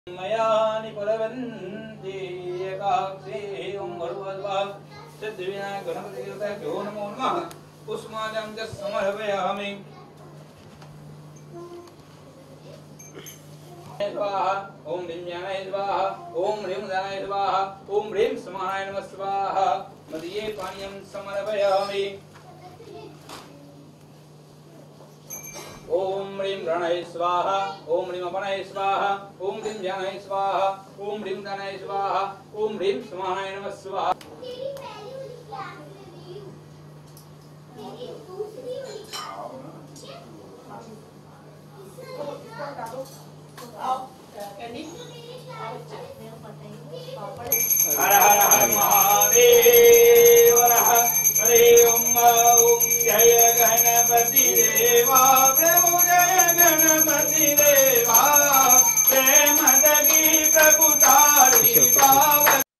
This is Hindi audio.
मया निपलवन्ति एकाक्षी ओम भगवद्वां सिद्धिविनायक गणपति देवताभ्यो नमो नमः। पुष्पाञ्जलिं च समर्पयामि। स्वाहा ओम ह्रीं ज्ञानाय स्वाहा ओम ह्रीं दानाय स्वाहा ओम ह्रीं समानाय नमः स्वाहा। मदीये पानीयं समर्पयामि। ओम ह्रीं गणाय स्वाहा ओम ह्रीं अपनाय स्वाहा ओम ह्रीं ज्ञानाय स्वाहा ओम ह्रीं दानाय स्वाहा ओम ह्रीं समानाय नमः स्वाहा। हर हर हर महादेव हरे ओम जय गणपति देवा प्रभु जय गणपति देवा प्रेम दगी प्रभु तारी पावन।